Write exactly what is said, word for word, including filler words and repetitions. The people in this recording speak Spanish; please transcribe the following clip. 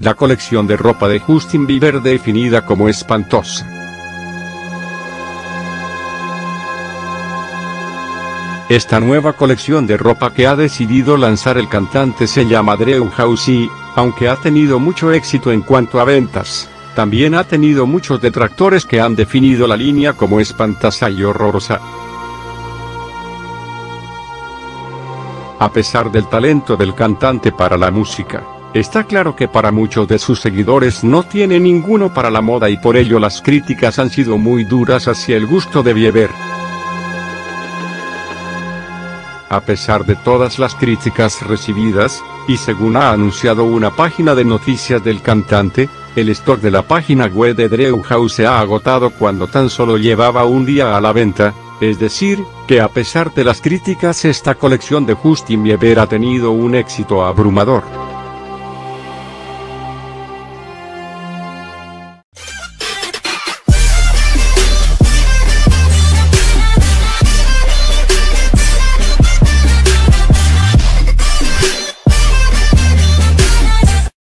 la colección de ropa de Justin Bieber definida como espantosa. Esta nueva colección de ropa que ha decidido lanzar el cantante se llama Drew House y, aunque ha tenido mucho éxito en cuanto a ventas, también ha tenido muchos detractores que han definido la línea como espantosa y horrorosa. A pesar del talento del cantante para la música, está claro que para muchos de sus seguidores no tiene ninguno para la moda y por ello las críticas han sido muy duras hacia el gusto de Bieber. A pesar de todas las críticas recibidas, y según ha anunciado una página de noticias del cantante, el stock de la página web de Drew House se ha agotado cuando tan solo llevaba un día a la venta, es decir, que a pesar de las críticas esta colección de Justin Bieber ha tenido un éxito abrumador.